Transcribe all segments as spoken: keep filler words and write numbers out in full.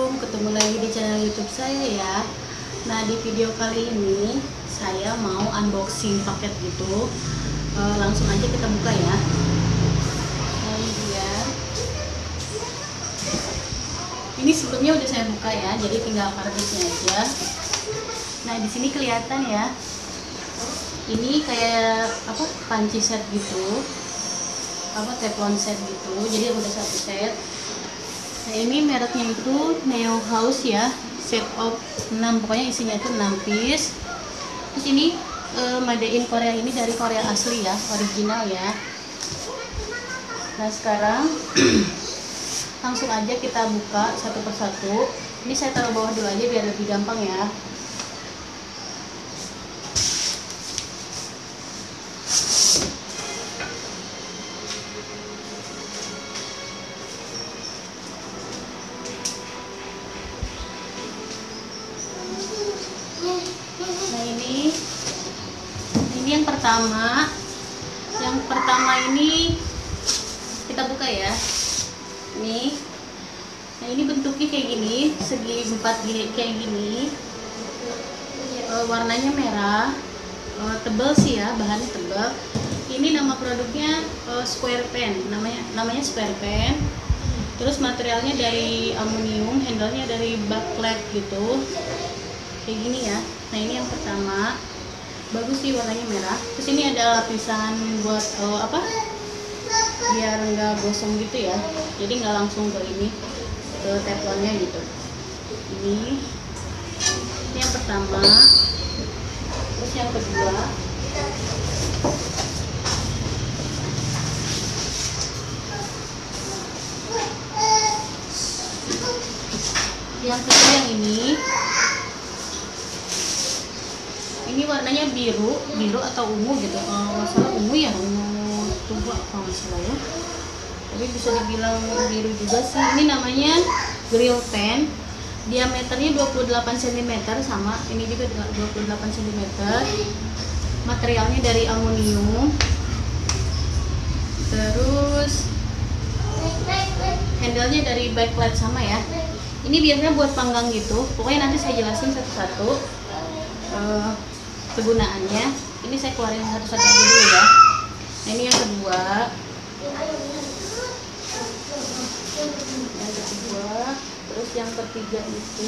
Assalamualaikum, ketemu lagi di channel YouTube saya ya. Nah, di video kali ini saya mau unboxing paket gitu. E, langsung aja kita buka ya. Nah, ini dia. Ini sebelumnya udah saya buka ya, jadi tinggal kardusnya aja. Nah, di sini kelihatan ya. Ini kayak apa? Panci set gitu. Apa teflon set gitu. Jadi udah satu set. Nah, ini mereknya itu Neo House ya, set of enam, pokoknya isinya itu enam piece. Terus ini uh, made in Korea, ini dari Korea asli ya, original ya. Nah, sekarang langsung aja kita buka satu persatu. Ini saya taruh bawah dulu aja biar lebih gampang ya. Nah, ini ini yang pertama. Yang pertama ini kita buka ya. Nih. Nah, ini bentuknya kayak gini, segi empat kayak gini. E, warnanya merah. E, tebal sih ya, bahannya tebal. Ini nama produknya e, Square Pen, namanya namanya Square Pen. Terus materialnya dari aluminium, handle-nya dari backlight gitu. Kayak gini ya. Nah, ini yang pertama, bagus sih warnanya merah. Terus ini ada lapisan buat uh, apa biar nggak gosong gitu ya, jadi nggak langsung ke ini ke teflonnya gitu. Ini ini yang pertama. Terus yang kedua, yang kedua yang ini. Ini warnanya biru, biru atau ungu gitu. Kalau masalah ungu ya, ungu tua kalau nggak salah ya. Tapi bisa dibilang biru juga sih. Ini namanya Grill Pen. Diameternya dua puluh delapan sentimeter, sama ini juga dua puluh delapan sentimeter. Materialnya dari aluminium. Terus handle-nya dari backlight sama ya. Ini biasanya buat panggang gitu. Pokoknya nanti saya jelasin satu-satu. Uh, kegunaannya. Ini saya keluarin satu-satu aja dulu ya. Nah, ini yang kedua. Yang kedua, terus yang ketiga itu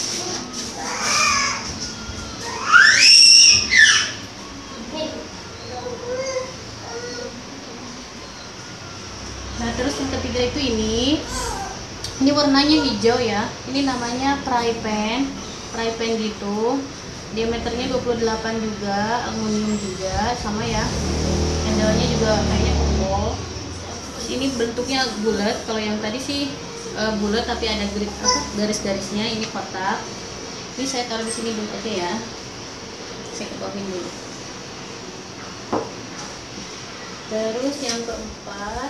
Nah, terus yang ketiga itu ini. Ini warnanya hijau ya. Ini namanya Fry Pen. Fry Pen gitu. Diameternya dua puluh delapan juga, aluminium juga, sama ya. Handle-nya juga kayaknya oval. Terus ini bentuknya bulat. Kalau yang tadi sih uh, bulat tapi ada grip apa garis-garisnya. Ini kotak. Ini saya taruh di sini dulu aja ya. Saya keluarin dulu. Terus yang keempat.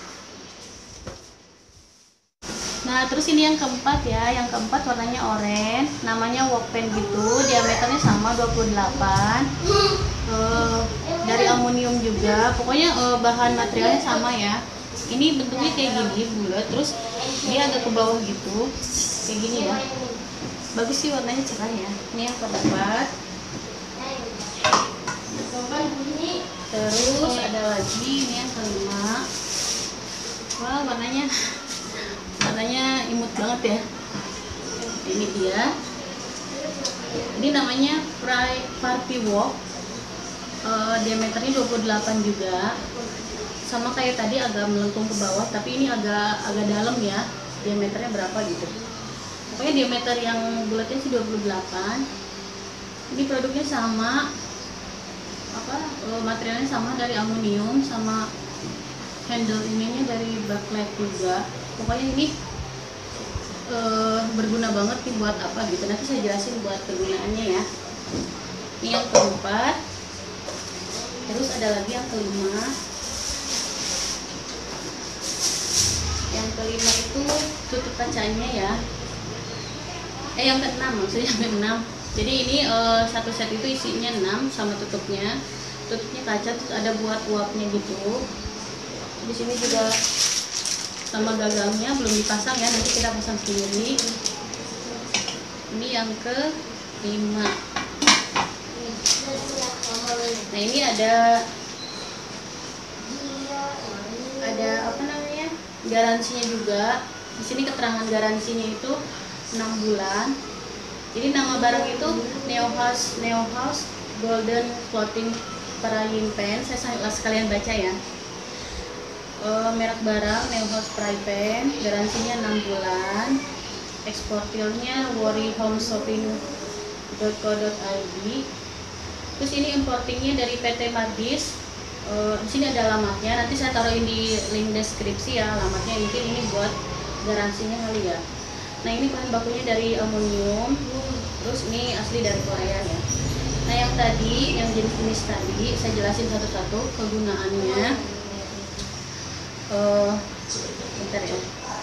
Nah, terus ini yang keempat ya. Yang keempat warnanya oranye, namanya Wok Pen gitu. Diameternya sama dua puluh delapan. Uh, dari aluminium juga. Pokoknya uh, bahan materialnya sama ya. Ini bentuknya kayak gini, bulat. Terus dia agak ke bawah gitu. Kayak gini ya. Bagus sih warnanya, cerah ya. Ini yang keempat. Terus ada lagi ini yang kelima. Wah, warnanya warnanya imut banget ya. Ini dia. Ini namanya Fry Party Wok. Uh, diameternya dua puluh delapan juga. Sama kayak tadi agak melengkung ke bawah, tapi ini agak agak dalam ya. Diameternya berapa gitu. Pokoknya diameter yang bulatnya sih dua puluh delapan. Ini produknya sama. Apa? Uh, materialnya sama dari aluminium, sama handle ininya dari backlight juga. Pokoknya ini uh, berguna banget nih buat apa gitu. Nanti saya jelasin buat kegunaannya ya. Ini yang keempat. Terus ada lagi yang kelima. Yang kelima itu tutup kacanya ya. Eh yang keenam maksudnya yang keenam. Jadi ini uh, satu set itu isinya enam sama tutupnya. Tutupnya kaca, terus ada buat uapnya gitu. Di sini juga sama gagangnya belum dipasang ya, nanti kita pasang sendiri. Ini yang ke lima. Nah ini ada ada apa namanya, garansinya juga. Di sini keterangan garansinya itu enam bulan. Jadi nama barang itu Neo House Neo House Golden Floating Frying Pan. Saya sekalian baca ya. E, merek barang Neo House Frying Pan, garansinya enam bulan. Eksportirnya worry home shopping dot co dot i d. Terus ini importingnya dari P T Mardis. E, di sini ada alamatnya. Nanti saya taruhin di link deskripsi ya alamatnya. Mungkin ini buat garansinya kali ya. Nah ini bahan bakunya dari aluminium. Terus ini asli dari Korea ya. Nah yang tadi, yang jenis-jenis tadi saya jelasin satu-satu kegunaannya. Uh, bentar ya.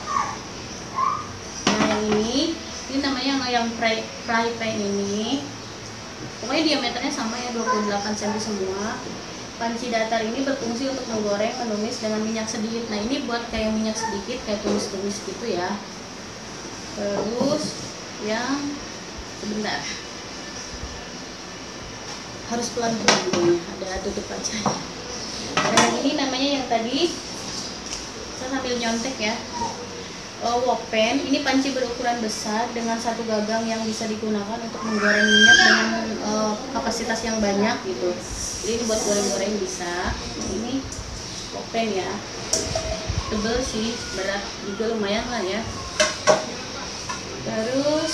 Nah yang ini, ini namanya yang fry, fry pan ini. Pokoknya diameternya sama ya, dua puluh delapan sentimeter semua. Panci datar ini berfungsi untuk menggoreng, menumis dengan minyak sedikit. Nah ini buat kayak minyak sedikit, kayak tumis-tumis gitu ya. Terus yang sebentar, harus pelan-pelan nih, ada tutup kacanya. Nah ini namanya yang tadi saya sambil nyontek ya. Uh, wok pan, ini panci berukuran besar dengan satu gagang yang bisa digunakan untuk menggoreng minyak dengan uh, kapasitas yang banyak gitu. Jadi ini buat goreng-goreng bisa. Nah, ini wok pan ya, tebel sih, berat juga lumayan lah ya. Terus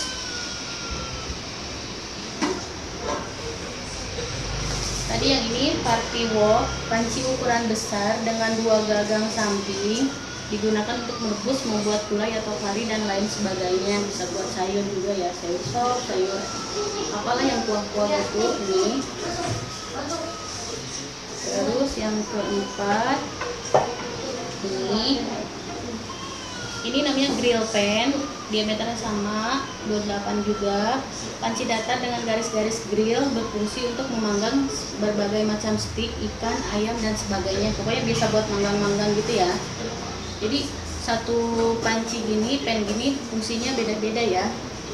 tadi yang ini party wok, panci ukuran besar dengan dua gagang samping, digunakan untuk merebus, membuat gulai atau kari dan lain sebagainya. Bisa buat sayur juga ya, sayur sop, sayur apalah yang kuah-kuah itu ini. Terus yang keempat ini, ini namanya grill pan, diameternya sama, dua puluh delapan juga. Panci datar dengan garis-garis grill, berfungsi untuk memanggang berbagai macam steak, ikan, ayam dan sebagainya. Pokoknya bisa buat manggang-manggang gitu ya. Jadi satu panci gini, pan gini fungsinya beda-beda ya.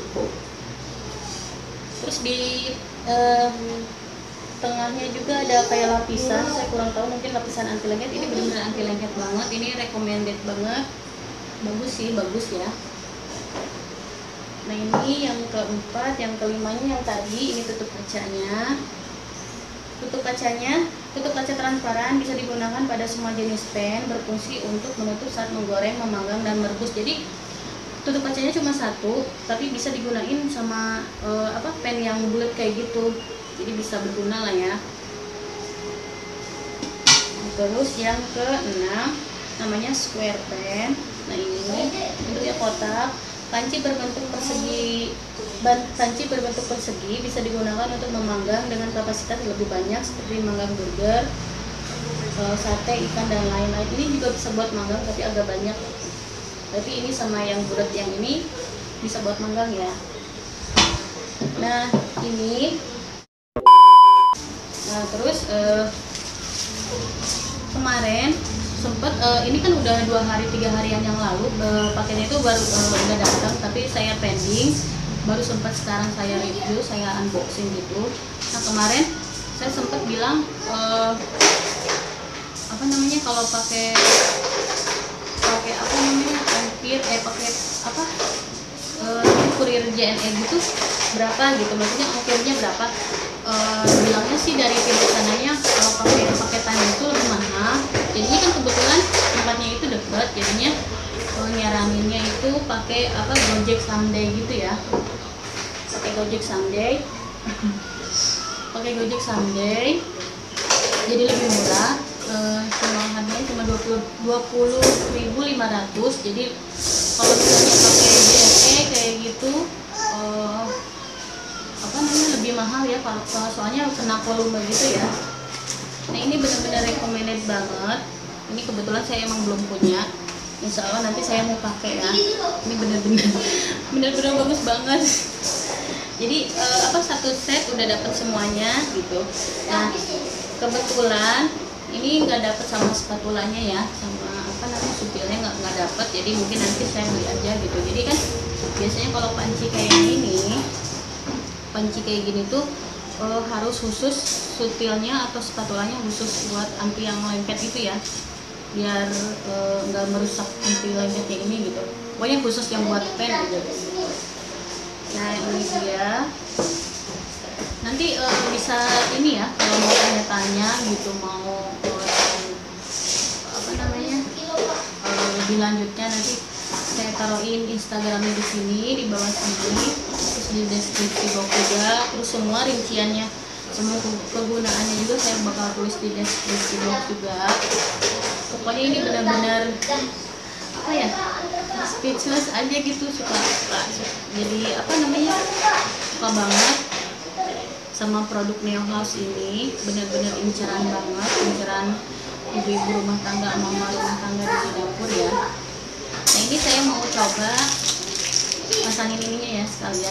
Terus di eh, tengahnya juga ada kayak lapisan, saya kurang tahu, mungkin lapisan anti lengket. Ini benar-benar anti lengket banget, ini recommended banget, bagus sih, bagus ya. Nah ini yang keempat, yang kelimanya yang tadi, ini tutup kacanya. Tutup kacanya, tutup kaca transparan, bisa digunakan pada semua jenis pan, berfungsi untuk menutup saat menggoreng, memanggang dan merebus. Jadi tutup kacanya cuma satu, tapi bisa digunain sama uh, apa pan yang bulat kayak gitu. Jadi bisa berguna lah ya. Terus yang keenam namanya square pan. Nah ini bentuknya kotak. Panci berbentuk persegi, panci berbentuk persegi bisa digunakan untuk memanggang dengan kapasitas lebih banyak seperti memanggang burger, sate, ikan dan lain-lain. Ini juga bisa buat manggang tapi agak banyak. Tapi ini sama yang bulat yang ini bisa buat manggang ya. Nah ini, nah terus uh, kemarin sempet uh, ini kan udah dua hari tiga harian yang lalu uh, paketnya itu baru uh, udah datang, tapi saya pending, baru sempat sekarang saya review, saya unboxing gitu. Nah kemarin saya sempat bilang uh, apa namanya, kalau pakai pakai apa namanya ongkir eh pakai apa uh, kurir J N E gitu berapa gitu, maksudnya ongkirnya berapa. Uh, bilangnya sih dari tim sananya kalau pakai paketan itu lebih mahal. Jadinya kan kebetulan tempatnya itu dekat, jadinya uh, nyaraninnya itu pakai apa Gojek Someday gitu ya, pakai Gojek Someday pakai Gojek Someday jadi lebih murah. Uh, cuma harganya cuma dua puluh ribu lima ratus. Jadi kalau misalnya pakai J N E kayak gitu uh, apa namanya lebih mahal ya, kalau soalnya kena volume gitu ya. Nah ini benar-benar recommended banget. Ini kebetulan saya emang belum punya, insya Allah nanti saya mau pakai ya. Ini benar-benar benar-benar bagus banget. Jadi uh, apa satu set udah dapet semuanya gitu. Nah kebetulan ini nggak dapet sama spatulanya ya, sama apa namanya supilnya nggak nggak dapat, jadi mungkin nanti saya beli aja gitu. Jadi kan biasanya kalau panci kayak gini, panci kayak gini tuh uh, harus khusus sutilnya atau spatulanya khusus buat anti yang lengket itu ya, biar nggak uh, merusak anti lengketnya ini gitu. Pokoknya khusus yang buat pen gitu. Nah ini dia. Nanti uh, bisa ini ya, kalau mau tanya-tanya gitu, mau uh, apa namanya uh, lebih lanjutnya, nanti saya taruhin Instagramnya di sini, di bawah sini, terus di deskripsi box juga, terus semua rinciannya, semua kegunaannya juga saya bakal tulis di deskripsi box juga. Pokoknya ini benar-benar apa ya, speechless aja gitu, suka, suka jadi apa namanya, suka banget sama produk Neo House ini. Bener-bener inceran banget, inceran ibu-ibu rumah tangga, mama rumah tangga di dapur ya. Nah ini saya mau coba pasangin ininya ya sekalian.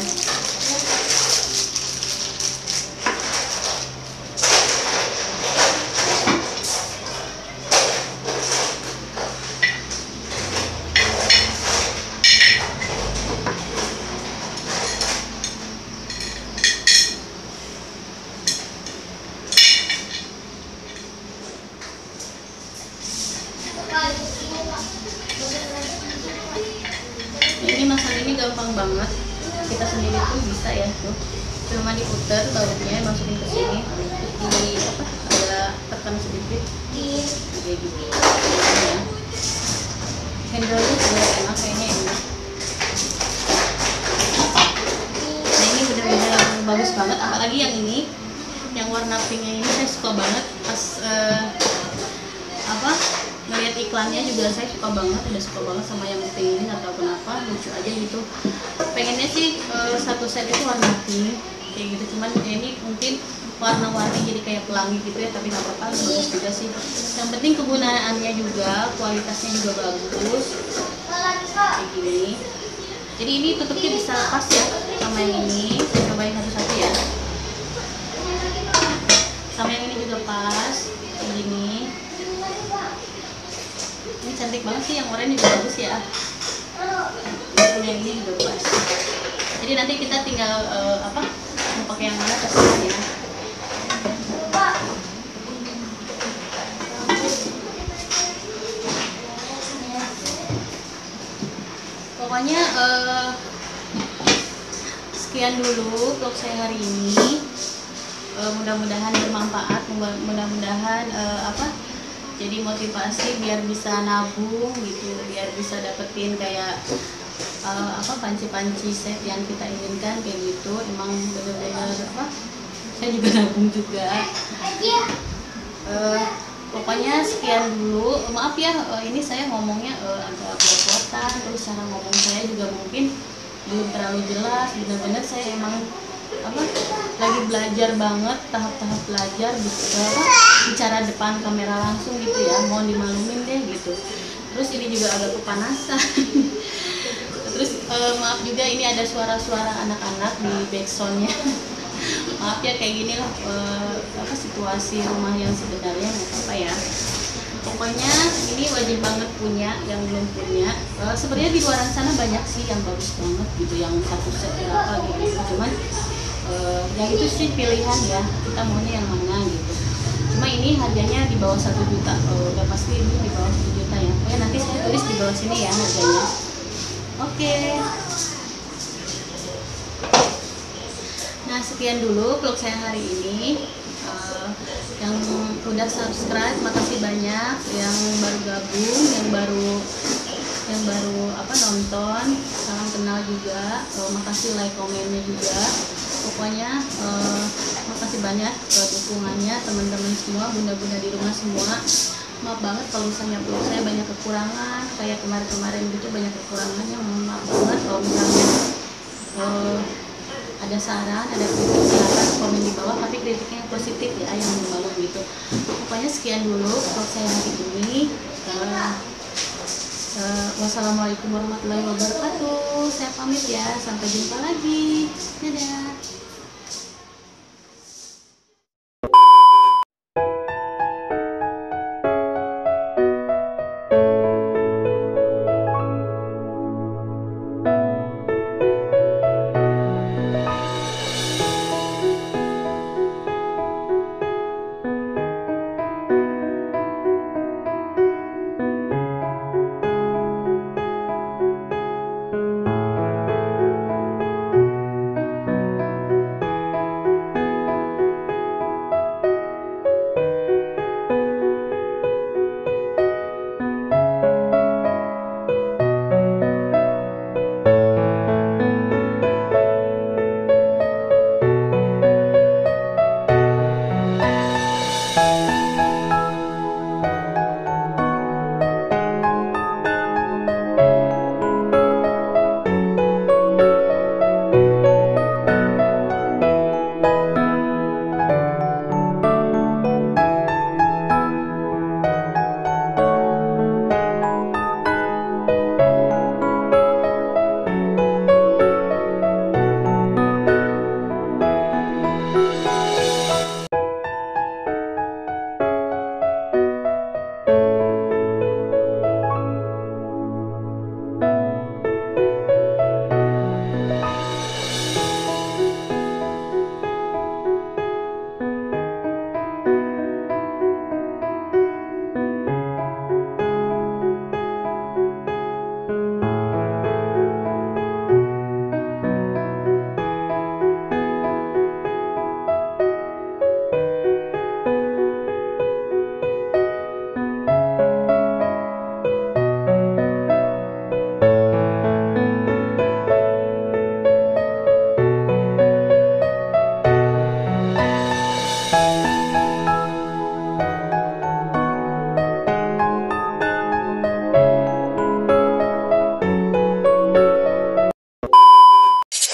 Ini masalah ini gampang banget, kita sendiri pun bisa ya tuh, cuma diputar bautnya, masukin ke sini, di apa, ada tekan sedikit kayak gitu ya. Handle-nya juga enak, kayaknya enak. Nah ini benar-benar bagus banget, apalagi yang ini, yang warna pinknya ini saya suka banget. Pas uh, apa ngeliat iklannya juga saya suka banget, udah suka banget sama yang pink ini, atau kenapa, lucu aja gitu. Pengennya sih uh, satu set itu warna pink kayak gitu, cuman ya ini mungkin warna-warni jadi kayak pelangi gitu ya, tapi nggak apa-apa, bagus juga sih. Yang penting kegunaannya juga, kualitasnya juga bagus kayak gini. Jadi ini tutupnya bisa pas ya sama yang ini, saya cobain satu-satu ya. Sama yang ini juga pas kayak gini. Ini cantik banget sih, yang oranye juga bagus ya. Yang ini juga pas. Jadi nanti kita tinggal uh, apa mau pakai yang mana terserah ya. Pokoknya uh, sekian dulu vlog saya hari ini. Uh, mudah-mudahan bermanfaat, mudah-mudahan uh, apa jadi motivasi biar bisa nabung gitu, biar bisa dapetin kayak uh, apa panci-panci set yang kita inginkan kayak gitu. Emang bener-bener apa, saya juga nabung juga. Uh, pokoknya sekian dulu, maaf ya uh, ini saya ngomongnya uh, agak belepotan, terus cara ngomong saya juga mungkin belum terlalu jelas. Bener-bener saya emang apa lagi belajar banget, tahap-tahap belajar bisa bicara depan kamera langsung gitu ya, mohon dimaklumin deh gitu. Terus ini juga agak kepanasan. Terus eh, maaf juga ini ada suara-suara anak-anak di backsoundnya. Maaf ya, kayak gini lah eh, apa situasi rumah yang sebenarnya, nggak apa-apa ya. Pokoknya ini wajib banget punya, yang belum punya. Uh, sebenarnya di luar sana banyak sih yang bagus banget gitu, yang satu set berapa gitu. Cuman uh, yang itu sih pilihan ya, kita maunya yang mana gitu. Cuma ini harganya di bawah satu juta, uh, udah pasti ini di bawah satu juta ya. Pokoknya nanti saya tulis di bawah sini ya harganya. Oke. Okay. Nah sekian dulu vlog saya hari ini. Uh, yang udah subscribe makasih banyak, yang baru gabung, yang baru yang baru apa nonton, salam kenal juga, uh, makasih like komennya juga. Pokoknya uh, makasih banyak uh, dukungannya teman-teman semua, bunda-bunda di rumah semua. Maaf banget kalau misalnya vlog saya banyak kekurangan, kayak kemarin-kemarin gitu banyak kekurangannya, mohon maaf banget. Kalau misalnya uh, ada saran, ada kritik, silahkan komen di bawah, tapi kritiknya yang positif ya, yang membangun gitu. Pokoknya sekian dulu vlog saya hari ini. uh, uh, wassalamualaikum warahmatullahi wabarakatuh. Saya pamit ya, sampai jumpa lagi, dadah.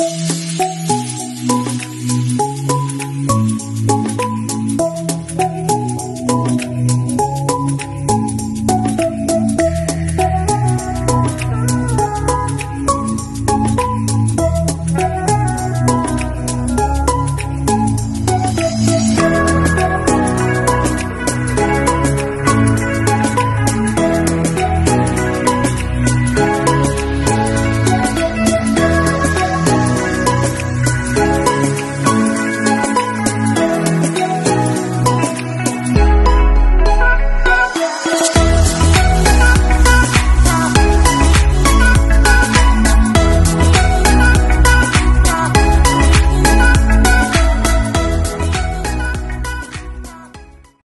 Bye.